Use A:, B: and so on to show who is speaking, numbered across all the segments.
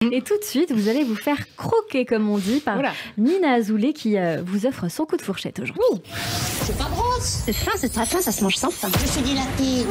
A: Et tout de suite, vous allez vous faire croquer, comme on dit, par Nina Azoulay qui vous offre son coup de fourchette aujourd'hui.
B: C'est pas brosse. C'est très fin, ça se mange sans fin. Je suis dilatée.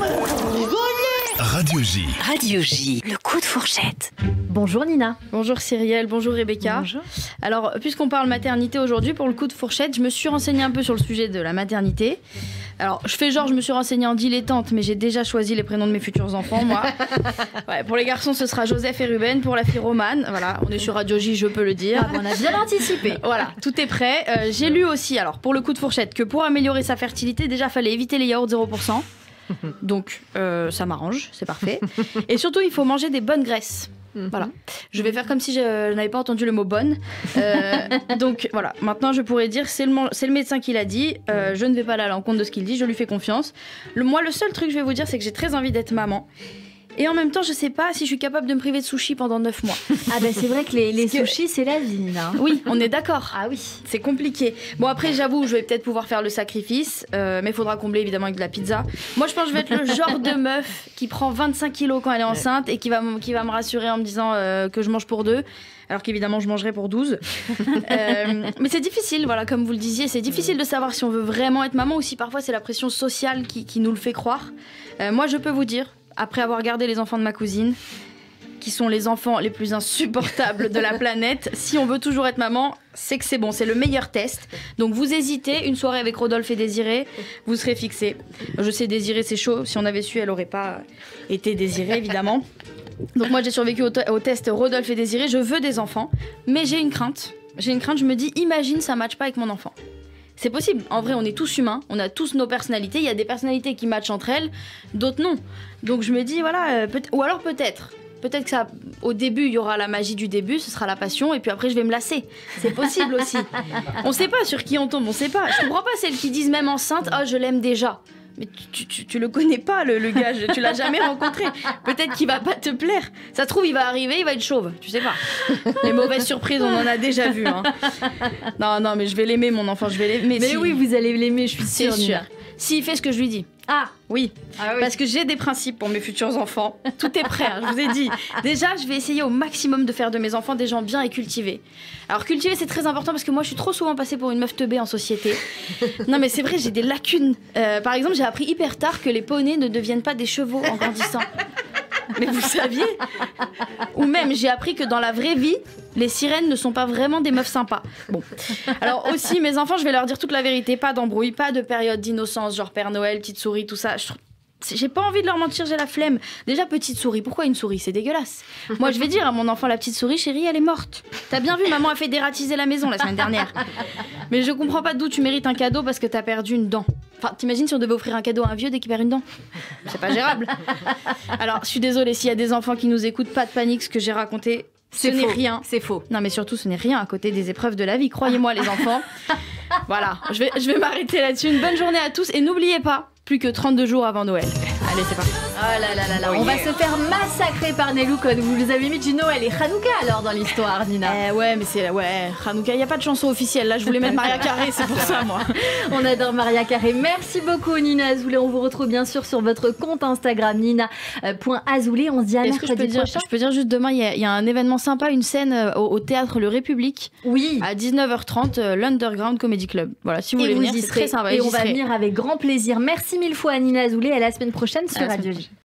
C: Radio J.
D: Radio J, le coup de fourchette.
A: Bonjour Nina.
E: Bonjour Cyrielle, bonjour Rebecca.
A: Bonjour.
E: Alors, puisqu'on parle maternité aujourd'hui, pour le coup de fourchette, je me suis renseignée un peu sur le sujet de la maternité. Alors, je fais genre, je me suis renseignée en dilettante, mais j'ai déjà choisi les prénoms de mes futurs enfants, moi. Ouais, pour les garçons, ce sera Joseph et Ruben. Pour la fille, Romane. Voilà, on est sur Radio J, je peux le dire.
A: On a bien anticipé.
E: Voilà, tout est prêt. J'ai lu aussi, alors, pour le coup de fourchette, que pour améliorer sa fertilité, déjà, fallait éviter les yaourts 0%. Donc, ça m'arrange, c'est parfait. Et surtout, il faut manger des bonnes graisses. Voilà. Je vais faire comme si je n'avais pas entendu le mot bonne. Donc voilà, maintenant je pourrais dire c'est le médecin qui l'a dit, je ne vais pas aller à l'encontre de ce qu'il dit, je lui fais confiance. Moi, le seul truc que je vais vous dire, c'est que j'ai très envie d'être maman. Et en même temps, je sais pas si je suis capable de me priver de sushis pendant 9 mois.
A: Ah ben c'est vrai que les sushis, c'est la vie, Nina.
E: Oui, on est d'accord.
A: Ah oui.
E: C'est compliqué. Bon, après, j'avoue, je vais peut-être pouvoir faire le sacrifice, mais il faudra combler évidemment avec de la pizza. Moi, je pense que je vais être le genre de meuf qui prend 25 kilos quand elle est enceinte et qui va me rassurer en me disant que je mange pour 2. Alors qu'évidemment, je mangerai pour 12. Mais c'est difficile, voilà, comme vous le disiez, c'est difficile de savoir si on veut vraiment être maman ou si parfois c'est la pression sociale qui nous le fait croire. Moi, je peux vous dire, après avoir gardé les enfants de ma cousine, qui sont les enfants les plus insupportables de la planète, si on veut toujours être maman, c'est que c'est bon, c'est le meilleur test. Donc vous hésitez, une soirée avec Rodolphe et Désiré, vous serez fixés. Je sais, Désiré, c'est chaud. Si on avait su, elle n'aurait pas été Désirée, évidemment. Donc moi, j'ai survécu au test Rodolphe et Désiré. Je veux des enfants, mais j'ai une crainte. Je me dis, imagine, ça ne matche pas avec mon enfant. C'est possible. En vrai, on est tous humains, on a tous nos personnalités. Il y a des personnalités qui matchent entre elles, d'autres non. Donc je me dis, voilà, ou alors peut-être que ça, au début, il y aura la magie du début, ce sera la passion, et puis après, je vais me lasser. C'est possible aussi. On sait pas sur qui on tombe, on sait pas. Je comprends pas celles qui disent même enceinte, oh, je l'aime déjà. Mais tu le connais pas, le gars, tu l'as jamais rencontré. Peut-être qu'il va pas te plaire. Ça se trouve, il va arriver, il va être chauve. Tu sais pas. Les mauvaises surprises, on en a déjà vu. Hein. Non, mais je vais l'aimer, mon enfant, je vais l'aimer.
A: Mais si. Oui, vous allez l'aimer, je suis sûre.
E: C'est sûr. S'il fait ce que je lui dis. Ah oui, parce que j'ai des principes pour mes futurs enfants. Tout est prêt, hein, je vous ai dit. Déjà, je vais essayer au maximum de faire de mes enfants des gens bien et cultivés. Alors cultiver, c'est très important parce que moi, je suis trop souvent passée pour une meuf teubée en société. Non, mais c'est vrai, j'ai des lacunes. Par exemple, j'ai appris hyper tard que les poneys ne deviennent pas des chevaux en grandissant. Mais vous saviez? Ou même, j'ai appris que dans la vraie vie, les sirènes ne sont pas vraiment des meufs sympas. Bon. Alors aussi, mes enfants, je vais leur dire toute la vérité, pas d'embrouille, pas de période d'innocence, genre Père Noël, petite souris, tout ça. J'ai pas envie de leur mentir, j'ai la flemme. Déjà, petite souris, pourquoi une souris? C'est dégueulasse. Moi, je vais dire à mon enfant, la petite souris, chérie, elle est morte. T'as bien vu, maman a fait dératiser la maison la semaine dernière. Mais je comprends pas d'où tu mérites un cadeau parce que t'as perdu une dent. Enfin, t'imagines si on devait offrir un cadeau à un vieux dès qu'il perd une dent? C'est pas gérable. Alors, je suis désolée, s'il y a des enfants qui nous écoutent, pas de panique, ce que j'ai raconté, ce n'est rien.
A: C'est faux.
E: Non, mais surtout, ce n'est rien à côté des épreuves de la vie. Croyez-moi, les enfants. Voilà, je vais m'arrêter là-dessus. Une bonne journée à tous et n'oubliez pas, plus que 32 jours avant Noël. Allez, c'est parti.
A: Oh là là là là, on va se faire massacrer par Nelou quand vous avez mis du Noël et Hanouka alors dans l'histoire, Nina.
E: Ouais, mais c'est Hanouka, il n'y a pas de chanson officielle. Là, je voulais mettre Maria Carré, c'est pour ça, moi.
A: On adore Maria Carré. Merci beaucoup, Nina Azoulay. On vous retrouve bien sûr sur votre compte Instagram, nina.azoulay. On se dit à mercredi prochain.
E: Je peux dire juste demain, il y a un événement sympa, une scène au théâtre Le République.
A: Oui.
E: À 19h30, l'Underground Comedy Club. Voilà, si vous voulez venir, c'est très sympa.
A: Et on va venir avec grand plaisir. Merci mille fois à Nina Azoulay. À la semaine prochaine sur Radio J.